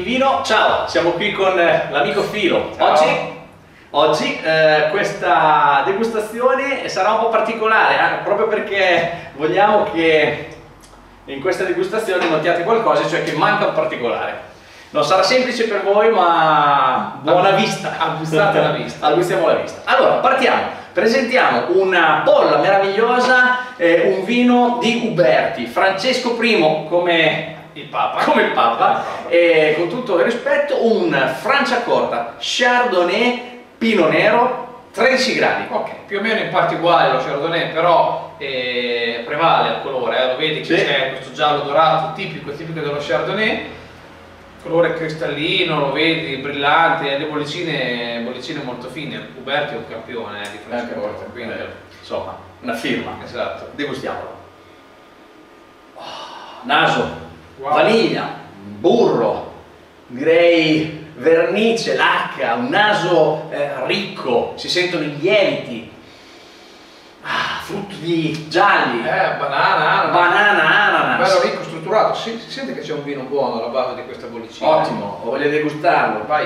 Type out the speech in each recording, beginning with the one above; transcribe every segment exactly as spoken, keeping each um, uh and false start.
vino. Ciao, siamo qui con l'amico Filo. Ciao. Oggi, oggi eh, questa degustazione sarà un po' particolare, eh, proprio perché vogliamo che in questa degustazione notiate qualcosa, cioè che manca un particolare. Non sarà semplice per voi, ma buona vista. Agguzzate la vista. Aggustiamo la vista. Allora, partiamo. Presentiamo una bolla meravigliosa, eh, un vino di Uberti, Francesco primo come il Papa, come il Papa, il Papa. E con tutto il rispetto un Franciacorta Chardonnay Pinot Nero, tredici gradi. Ok, più o meno in parte uguale lo Chardonnay, però eh, prevale il colore, eh? Lo vedi che sì. C'è questo giallo dorato tipico, tipico dello Chardonnay, colore cristallino, lo vedi, brillante, le bollicine, bollicine molto fine. Uberti è un campione eh, di Franciacorta, Eh, quindi eh, insomma, una firma. esatto. Degustiamolo. Oh, naso, Wow. vaniglia, burro, direi vernice, lacca, un naso eh, ricco, si sentono i lieviti, ah, frutti gialli, Eh, banana, ananas. banana, ananas. Bello ricco, strutturato, si, si sente che c'è un vino buono alla base di questa bollicina. Ottimo, voglio degustarlo. Vai.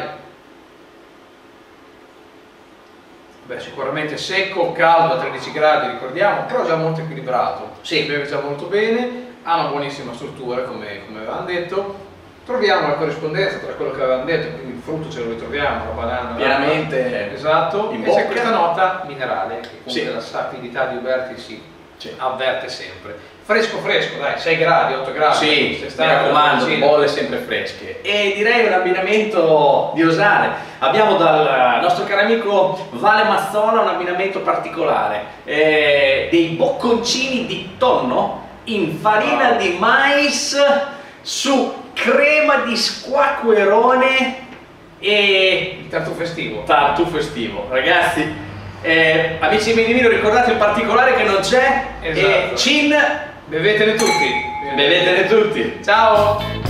Beh, sicuramente secco, caldo a tredici gradi, ricordiamo, però già molto equilibrato. Sì. Beve già molto bene, ha una buonissima struttura, come, come avevamo detto. Troviamo la corrispondenza tra quello che avevamo detto, quindi il frutto ce lo ritroviamo, la banana. Pienamente Esatto, in e bocca. c'è questa nota minerale, che comunque Sì. la sapidità di Uberti si Sì. avverte sempre. Fresco fresco, dai, sei gradi, otto gradi. Sì, se mi stai raccomando, vicino. bolle sempre fresche. E direi un abbinamento di osare. Abbiamo dal nostro caro amico Vale Mazzola un abbinamento particolare. Eh, dei bocconcini di tonno in farina Wow. di mais su crema di squacquerone e Il tartufo estivo. tartufo estivo. Ragazzi, eh, amici miei di vino, ricordate il particolare che non c'è. Esatto. E cin, Bevetene tutti. bevetene tutti. Ciao!